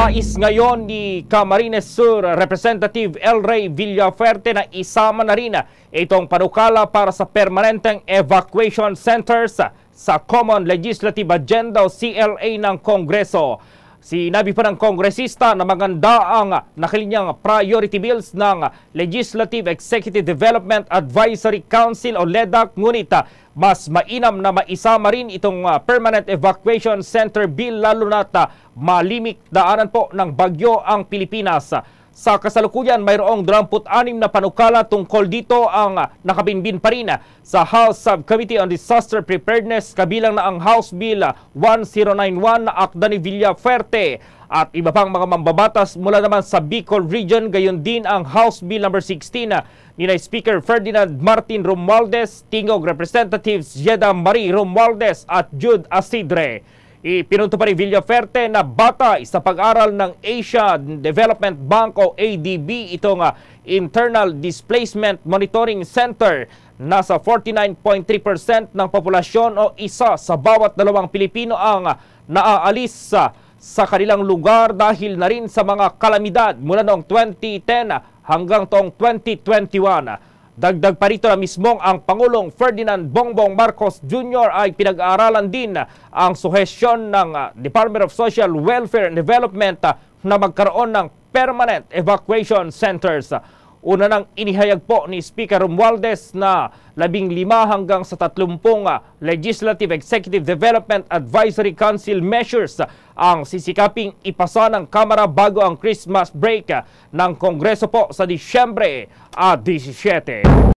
Nais ngayon ni Camarines Sur Representative El Rey Villafuerte na isama na rin itong panukala para sa permanenteng evacuation centers sa Common Legislative Agenda o CLA ng Kongreso. Sinabi pa ng kongresista na maganda ang nakalinyang priority bills ng Legislative Executive Development Advisory Council o LEDAC, ngunit mas mainam na maisama rin itong Permanent Evacuation Center Bill lalo na't malimit daanan po ng bagyo ang Pilipinas. Sa kasalukuyan, mayroong 26 na panukala tungkol dito ang nakabinbin pa rin sa House Subcommittee on Disaster Preparedness, kabilang na ang House Bill 1091 na akda ni Villafuerte at iba pang mga mambabatas mula naman sa Bicol Region. Gayon din ang House Bill number 16 ni Speaker Ferdinand Martin Romualdez, Tingog Representatives Jeda Marie Romualdez at Jude Asidre. Ipinunto pa rin Villafuerte na batay sa pag-aral ng Asia Development Bank o ADB itong Internal Displacement Monitoring Center. Nasa 49.3% ng populasyon o isa sa bawat dalawang Pilipino ang naaalis sa kanilang lugar dahil na rin sa mga kalamidad mula noong 2010 hanggang toong 2021. Dagdag pa rito na mismong ang Pangulong Ferdinand Bongbong Marcos Jr. ay pinag-aaralan din ang suhestyon ng Department of Social Welfare and Development na magkaroon ng permanent evacuation centers. Una nang inihayag po ni Speaker Romualdez na 15 hanggang sa 30 Legislative Executive Development Advisory Council measures ang sisikaping ipasa ng Kamara bago ang Christmas break ng Kongreso po sa Disyembre 17.